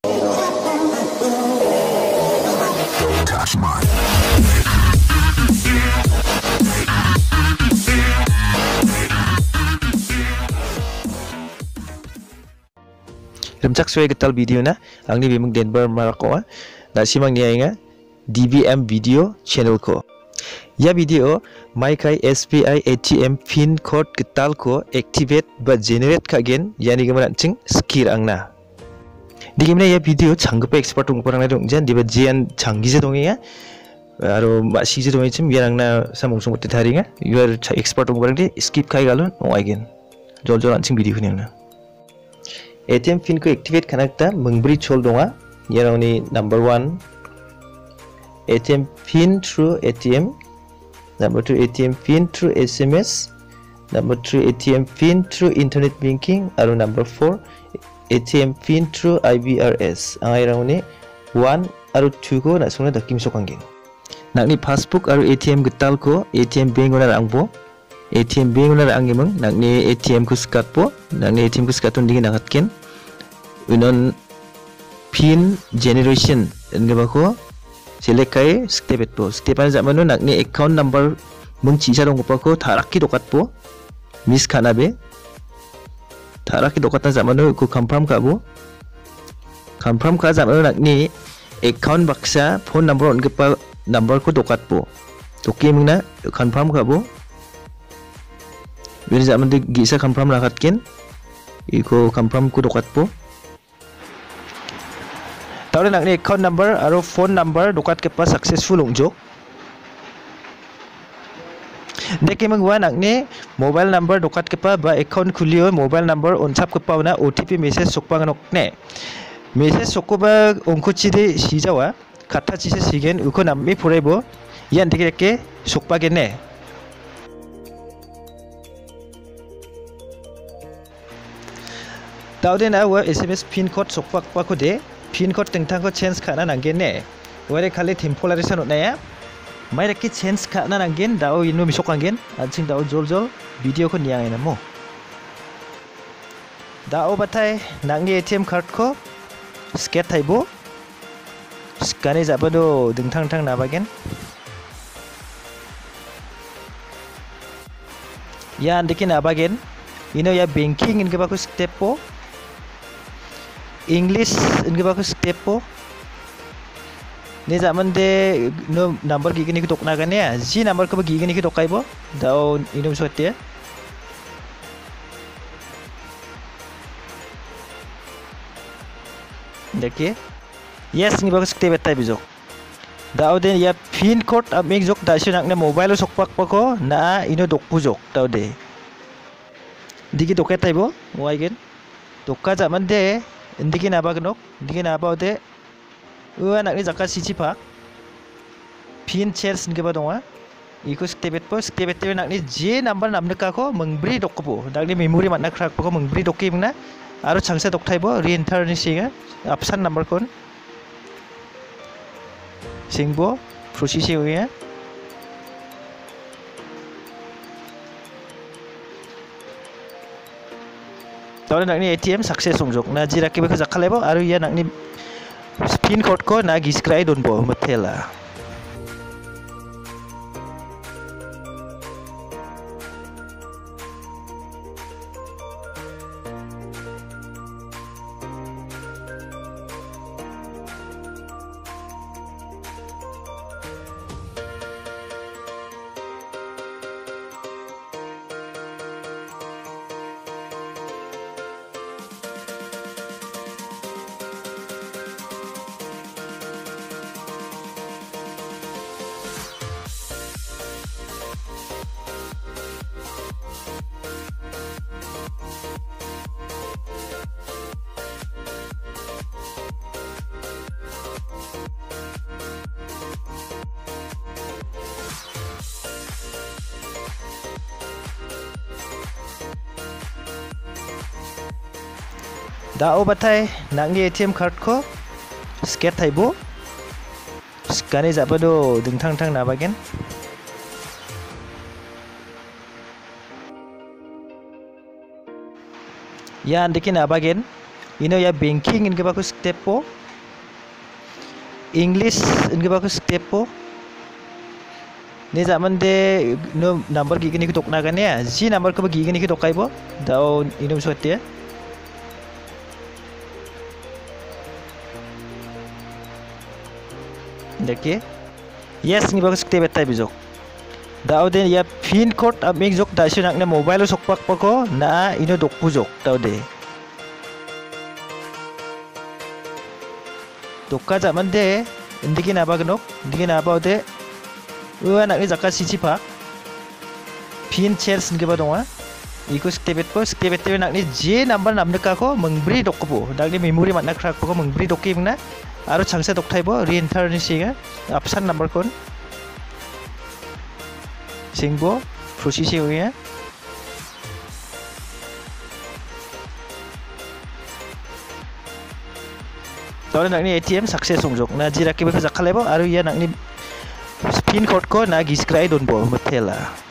Remcak suai getal video na angni bimung Denver Marako da simang ni ainga DBM video channel ko. Ya video mai kai SBI ATM pin code getal ko activate ba generate kagen yani gaman cing skill angna. Digimna ya video changgpa expert ung parang dong jan diba jian changgise dong ya. Aro masih dong cim biarangna samung sung utte tharinga. You are expert ung parang di skip kai galon ong again. Jol jol ancing video ni na. ATM pin ko activate kanakta mengberi chol donga yaroni number 1 ATM pin through ATM, number 2 ATM pin through SMS, number 3 ATM pin through internet banking, aro number 4 ATM pin through IBRS. Ang yaroni 1 aro 2 ko na sungna dakim sokangin. Nakni passbook aro ATM getal ko ATM bank onar angbo ATM bank onar angimeng nakni ATM ko skat po nakni ATM ko skatun dingin nakatken unon pin generation enggak ko select kai step po step an zaman nakni account number mung chisa dong ko tharaki dokat po miss khanabe tharaki dokat zaman ko confirm ka bo confirm ka zaman nakni account baksa phone number on pa number ko dokat po toke mingna confirm ka bo Bila zaman di gisa confirm nakatken iko confirm ko dokat po Tahu nak ni account number atau phone number dokat kepa successful unjuk. Deki mengwa nak ni mobile number dokat kepa ba account kulio mobile number uncap kepa na OTP message sokpa nganok ne. Message sokko ba ongko chide sijawa kata chise sigen uko nammi purebo yan deki sokpa gene. Tahu den awa SMS pin code sokpa pa ko de pin code tengtang ko change kana nanggen ne ware khali temporary sanut na ya mai raki change kana nanggen dao inu misok anggen ancing dao jol jol video ko niang ina mo dao batai nangni ATM card ko scan thaibo scan jabado dengtang tang nabagen ya andiki nabagen ino ya banking inge baku step po English inge baku step po ne zaman de no number gigini ki tokna gane ya ji number ko gigini ki tokai bo dao ino sote देखिए yes inge baku step etai bijok dao den ya pin code amik jok dashi nakne mobile sokpak pako na ino dokpu jok dao de digi dokai taibo waigen dokka zaman de Indiki naba genok, indiki naba ode, nak ni zakat sisi pak, pin shares ni keba donga, ikut step nak ni J number namne kako mengberi dok po, nak ni memori mana kerak poko mengberi doki mengna, aro changsa dok thai bo re-enter ni singa, absen number kon, singbo proses ya. Tahu nak ni ATM sukses unjuk. Na jira ke beko zakalebo aru ya nak ni pin code ko na giskrai don bo metela. Dao batai nak ni ATM card ko scan thaibo scan jabado dengtang tang nabagen ya andiki nabagen ino ya banking inge baku step po, English inge baku step po. Ni zaman de no number gigi ni kutok nagan ya, ji number ko gigi ni kutok kaibo, dao ino suatu ya. Dekye, yes ni baku step betai bijok. Dao de ya pin code aming jok da si nak na mobile sok pak pako na ino dok pujok dao de. Dokka zaman de indiki na ba gnok, indiki na ba de. Nak ni zakat sisi pak pin chairs nge ba donga iku stebet nak ni je number namne ka ko mengbri dok ko dak ni memory mat nak ko mengbri dok ki na aro changsa dok thai bo re-enter ni singa option number kon singbo processing ya tawle nak ni ATM success songjok na jira ke ba jak khalebo aro ya nak ni pin code ko na giskrai don bo methela